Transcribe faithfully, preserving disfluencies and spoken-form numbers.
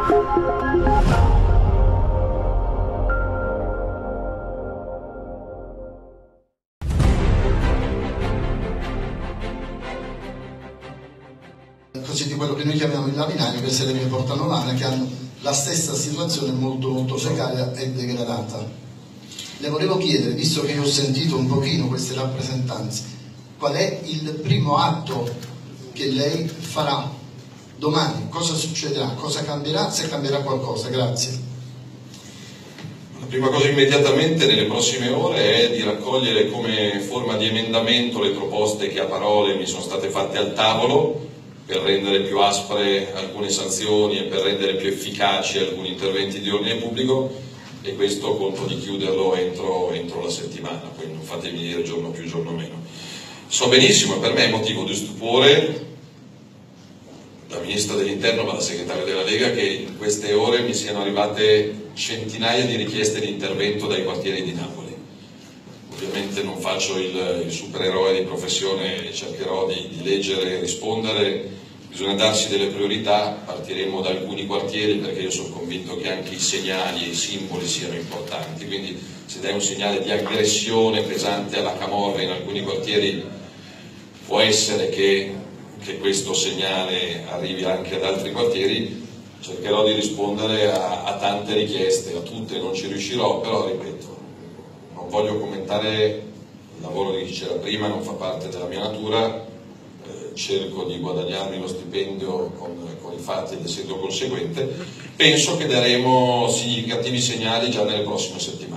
Così di quello che noi chiamiamo il laminario, queste le mie portano lana, che hanno la stessa situazione molto molto precaria e degradata. Le volevo chiedere, visto che ho sentito un pochino queste rappresentanze, qual è il primo atto che lei farà domani? Cosa succederà? Cosa cambierà? Se cambierà qualcosa? Grazie. La prima cosa immediatamente nelle prossime ore è di raccogliere come forma di emendamento le proposte che a parole mi sono state fatte al tavolo, per rendere più aspre alcune sanzioni e per rendere più efficaci alcuni interventi di ordine pubblico, e questo conto di chiuderlo entro, entro la settimana, quindi non fatemi dire giorno più giorno meno. So benissimo, e per me è motivo di stupore, da Ministro dell'Interno ma da Segretario della Lega, che in queste ore mi siano arrivate centinaia di richieste di intervento dai quartieri di Napoli. Ovviamente non faccio il, il supereroe di professione e cercherò di, di leggere e rispondere. Bisogna darsi delle priorità, partiremo da alcuni quartieri perché io sono convinto che anche i segnali e i simboli siano importanti, quindi se dai un segnale di aggressione pesante alla camorra in alcuni quartieri può essere che, che questo segnale arrivi anche ad altri quartieri. Cercherò di rispondere a, a tante richieste, a tutte non ci riuscirò, però ripeto, non voglio commentare il lavoro di chi c'era prima, non fa parte della mia natura, eh, cerco di guadagnarmi lo stipendio con, con i fatti ed essendo conseguente. Penso che daremo significativi segnali già nelle prossime settimane.